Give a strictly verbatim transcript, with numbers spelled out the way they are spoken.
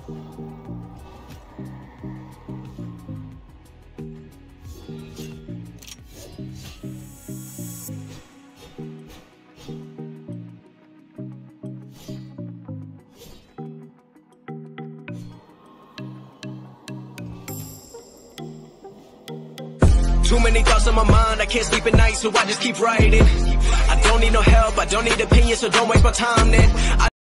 Too many thoughts on my mind, I can't sleep at night, so I just keep writing. I don't need no help, I don't need opinions, so don't waste my time then. I